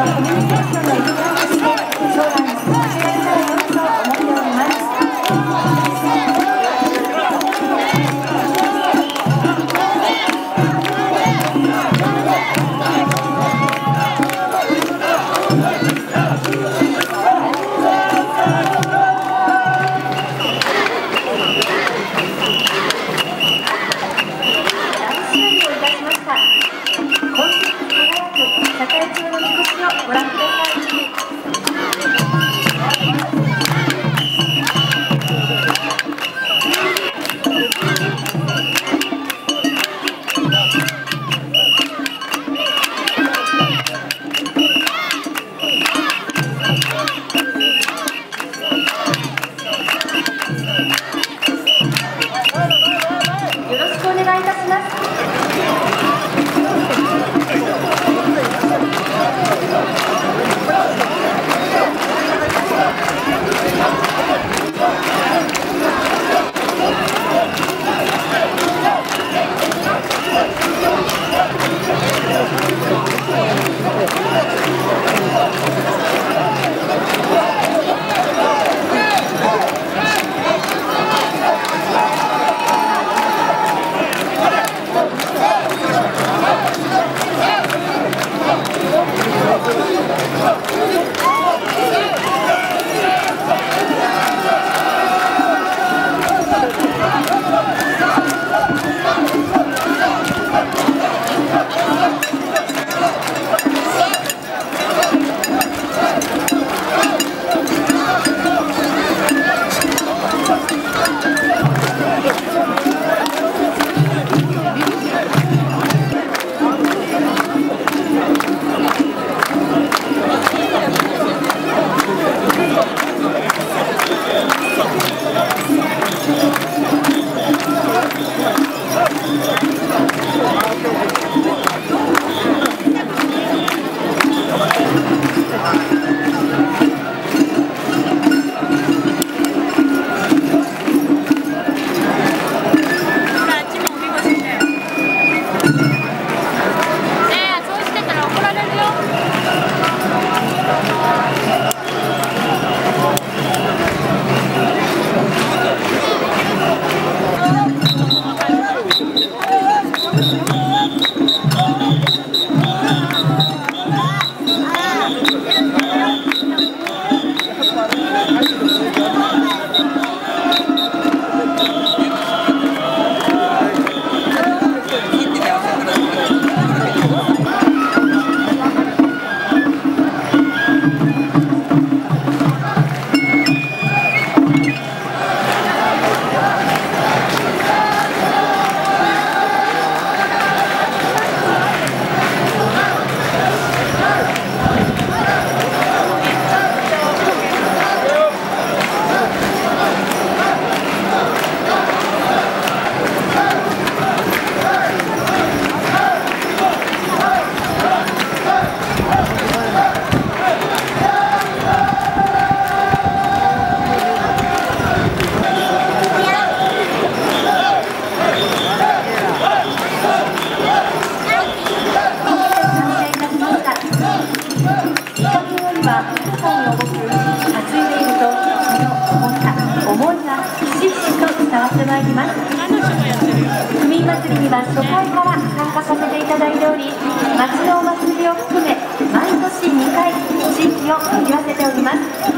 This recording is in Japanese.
はコミュニケーションの一環として将来の活躍が期待されると思っております。ご覧ください。よろしくお願いいたします。伝わってまいります。区民祭りには初回から参加させていただいており、町のお祭りを含め毎年2回地域を賑わせております。